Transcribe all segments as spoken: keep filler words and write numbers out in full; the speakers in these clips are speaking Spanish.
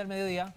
Al mediodía.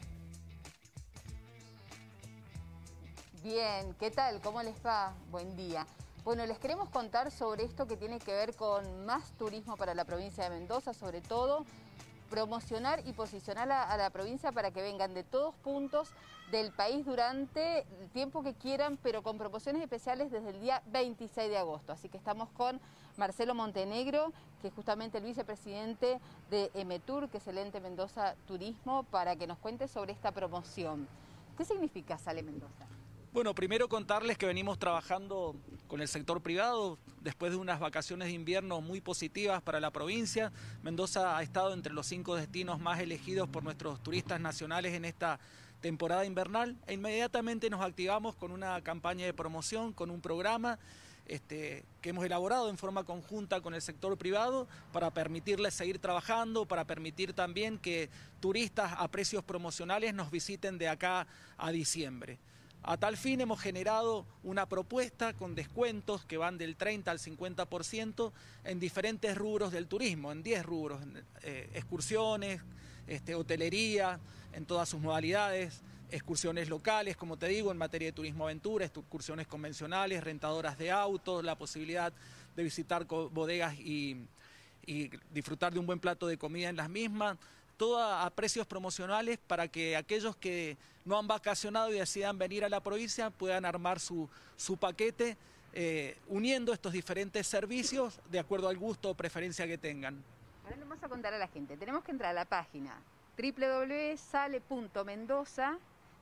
Bien, ¿qué tal? ¿Cómo les va? Buen día. Bueno, les queremos contar sobre esto que tiene que ver con más turismo para la provincia de Mendoza, sobre todo promocionar y posicionar a, a la provincia para que vengan de todos puntos del país durante el tiempo que quieran, pero con promociones especiales desde el día veintiséis de agosto. Así que estamos con Marcelo Montenegro, que es justamente el vicepresidente de EMETUR, que es el ente Mendoza Turismo, para que nos cuente sobre esta promoción. ¿Qué significa Sale Mendoza? Bueno, primero contarles que venimos trabajando con el sector privado después de unas vacaciones de invierno muy positivas para la provincia. Mendoza ha estado entre los cinco destinos más elegidos por nuestros turistas nacionales en esta temporada invernal e inmediatamente nos activamos con una campaña de promoción, con un programa este, que hemos elaborado en forma conjunta con el sector privado para permitirles seguir trabajando, para permitir también que turistas a precios promocionales nos visiten de acá a diciembre. A tal fin hemos generado una propuesta con descuentos que van del treinta al cincuenta por ciento en diferentes rubros del turismo, en diez rubros, eh, excursiones, este, hotelería, en todas sus modalidades, excursiones locales, como te digo, en materia de turismo aventura, excursiones convencionales, rentadoras de autos, la posibilidad de visitar bodegas y, y disfrutar de un buen plato de comida en las mismas, todo a precios promocionales para que aquellos que no han vacacionado y decidan venir a la provincia puedan armar su, su paquete eh, uniendo estos diferentes servicios de acuerdo al gusto o preferencia que tengan. Ahora le vamos a contar a la gente, tenemos que entrar a la página doble u doble u doble u punto sale punto mendoza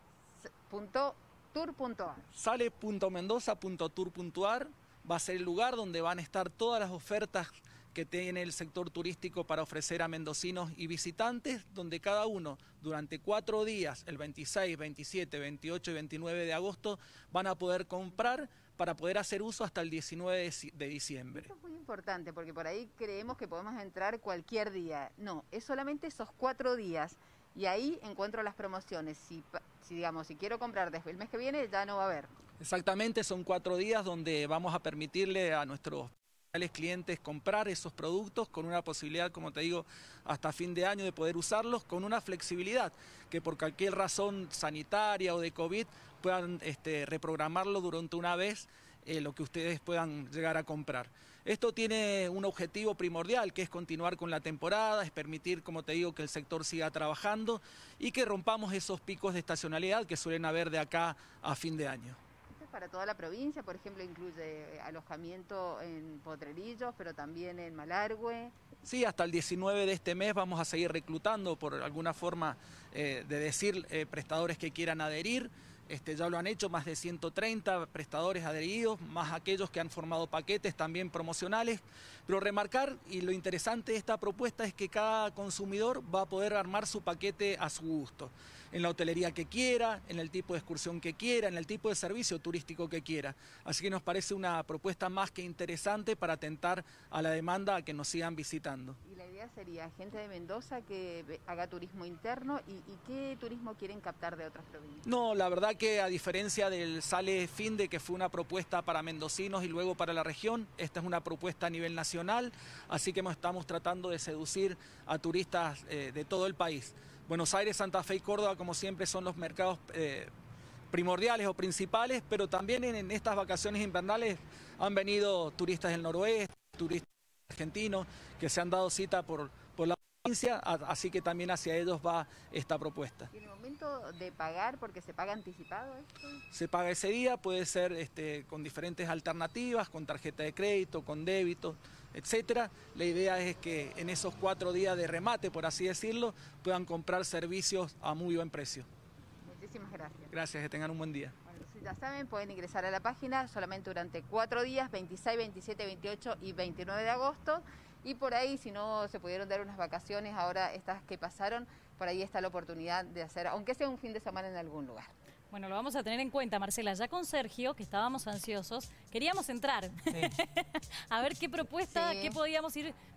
punto tour punto ar. sale punto mendoza punto tour punto ar va a ser el lugar donde van a estar todas las ofertas que tiene el sector turístico para ofrecer a mendocinos y visitantes, donde cada uno durante cuatro días, el veintiséis, veintisiete, veintiocho y veintinueve de agosto, van a poder comprar para poder hacer uso hasta el diecinueve de diciembre. Esto es muy importante porque por ahí creemos que podemos entrar cualquier día. No, es solamente esos cuatro días y ahí encuentro las promociones. Si, si, digamos, si quiero comprar desde el mes que viene, ya no va a haber. Exactamente, son cuatro días donde vamos a permitirle a nuestros clientes comprar esos productos con una posibilidad, como te digo, hasta fin de año de poder usarlos con una flexibilidad, que por cualquier razón sanitaria o de COVID puedan este, reprogramarlo durante una vez eh, lo que ustedes puedan llegar a comprar. Esto tiene un objetivo primordial, que es continuar con la temporada, es permitir, como te digo, que el sector siga trabajando y que rompamos esos picos de estacionalidad que suelen haber de acá a fin de año. Para toda la provincia, por ejemplo, incluye alojamiento en Potrerillos, pero también en Malargüe. Sí, hasta el diecinueve de este mes vamos a seguir reclutando, por alguna forma eh, de decir, eh, prestadores que quieran adherir. Este, ya lo han hecho más de ciento treinta prestadores adheridos, más aquellos que han formado paquetes también promocionales. Pero remarcar, y lo interesante de esta propuesta es que cada consumidor va a poder armar su paquete a su gusto. En la hotelería que quiera, en el tipo de excursión que quiera, en el tipo de servicio turístico que quiera. Así que nos parece una propuesta más que interesante para atentar a la demanda a que nos sigan visitando. Y la idea sería gente de Mendoza que haga turismo interno y, y ¿qué turismo quieren captar de otras provincias? No, la verdad que a diferencia del Sale Finde, que fue una propuesta para mendocinos y luego para la región, esta es una propuesta a nivel nacional, así que estamos tratando de seducir a turistas eh, de todo el país. Buenos Aires, Santa Fe y Córdoba, como siempre, son los mercados eh, primordiales o principales, pero también en, en estas vacaciones invernales han venido turistas del noroeste, turistas argentinos, que se han dado cita por, por la provincia, así que también hacia ellos va esta propuesta. ¿Y en el momento de pagar, porque se paga anticipado esto? Se paga ese día, puede ser este, con diferentes alternativas, con tarjeta de crédito, con débito, etcétera. La idea es que en esos cuatro días de remate, por así decirlo, puedan comprar servicios a muy buen precio. Muchísimas gracias. Gracias, que tengan un buen día. Bueno, si ya saben, pueden ingresar a la página solamente durante cuatro días, veintiséis, veintisiete, veintiocho y veintinueve de agosto. Y por ahí, si no se pudieron dar unas vacaciones, ahora estas que pasaron, por ahí está la oportunidad de hacer, aunque sea un fin de semana en algún lugar. Bueno, lo vamos a tener en cuenta, Marcela. Ya con Sergio, que estábamos ansiosos, queríamos entrar. Sí. A ver qué propuesta, sí. qué podíamos ir